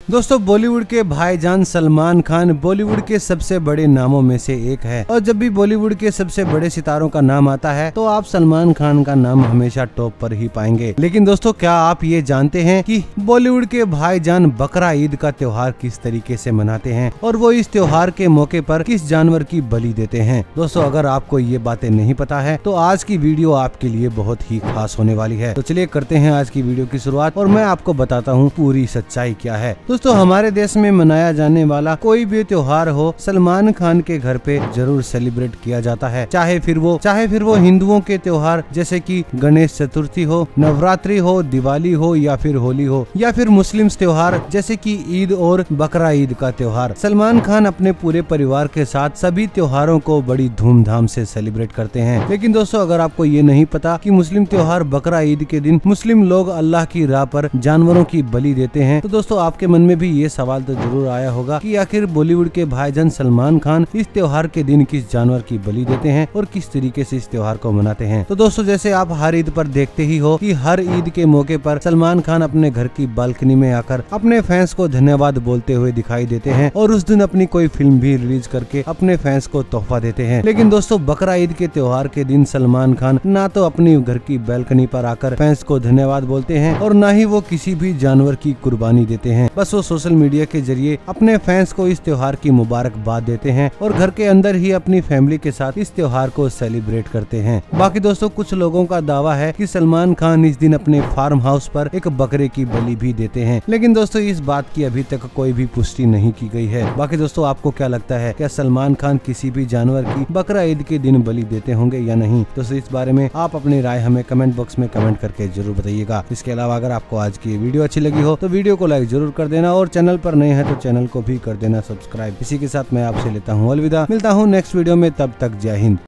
दोस्तों बॉलीवुड के भाईजान सलमान खान बॉलीवुड के सबसे बड़े नामों में से एक है और जब भी बॉलीवुड के सबसे बड़े सितारों का नाम आता है तो आप सलमान खान का नाम हमेशा टॉप पर ही पाएंगे। लेकिन दोस्तों क्या आप ये जानते हैं कि बॉलीवुड के भाईजान बकरा ईद का त्योहार किस तरीके से मनाते हैं और वो इस त्योहार के मौके पर किस जानवर की बलि देते हैं। दोस्तों अगर आपको ये बातें नहीं पता है तो आज की वीडियो आपके लिए बहुत ही खास होने वाली है। तो चलिए करते हैं आज की वीडियो की शुरुआत और मैं आपको बताता हूँ पूरी सच्चाई क्या है। दोस्तों हमारे देश में मनाया जाने वाला कोई भी त्योहार हो सलमान खान के घर पे जरूर सेलिब्रेट किया जाता है, चाहे फिर वो हिंदुओं के त्योहार जैसे कि गणेश चतुर्थी हो, नवरात्रि हो, दिवाली हो या फिर होली हो या फिर मुस्लिम त्योहार जैसे कि ईद और बकरा ईद का त्योहार। सलमान खान अपने पूरे परिवार के साथ सभी त्योहारों को बड़ी धूमधाम से सेलिब्रेट करते हैं। लेकिन दोस्तों अगर आपको ये नहीं पता कि मुस्लिम त्योहार बकरा ईद के दिन मुस्लिम लोग अल्लाह की राह पर जानवरों की बलि देते हैं तो दोस्तों आपके मन में भी ये सवाल तो जरूर आया होगा कि आखिर बॉलीवुड के भाईजान सलमान खान इस त्योहार के दिन किस जानवर की बलि देते हैं और किस तरीके से इस त्योहार को मनाते हैं। तो दोस्तों जैसे आप हर ईद पर देखते ही हो कि हर ईद के मौके पर सलमान खान अपने घर की बालकनी में आकर अपने फैंस को धन्यवाद बोलते हुए दिखाई देते हैं और उस दिन अपनी कोई फिल्म भी रिलीज करके अपने फैंस को तोहफा देते हैं। लेकिन दोस्तों बकरा ईद के त्योहार के दिन सलमान खान ना तो अपनी घर की बालकनी पर आकर फैंस को धन्यवाद बोलते हैं और न ही वो किसी भी जानवर की कुर्बानी देते हैं। बस वो सोशल मीडिया के जरिए अपने फैंस को इस त्योहार की मुबारकबाद देते हैं और घर के अंदर ही अपनी फैमिली के साथ इस त्योहार को सेलिब्रेट करते हैं। बाकी दोस्तों कुछ लोगों का दावा है कि सलमान खान इस दिन अपने फार्म हाउस पर एक बकरे की बलि भी देते हैं। लेकिन दोस्तों इस बात की अभी तक कोई भी पुष्टि नहीं की गई है। बाकी दोस्तों आपको क्या लगता है, क्या सलमान खान किसी भी जानवर की बकरा ईद के दिन बलि देते होंगे या नहीं? दोस्तों इस बारे में आप अपनी राय हमें कमेंट बॉक्स में कमेंट करके जरूर बताइएगा। इसके अलावा अगर आपको आज की वीडियो अच्छी लगी हो तो वीडियो को लाइक जरूर कर देना और चैनल पर नए हैं तो चैनल को भी कर देना सब्सक्राइब। इसी के साथ मैं आपसे लेता हूँ अलविदा, मिलता हूँ नेक्स्ट वीडियो में, तब तक जय हिंद।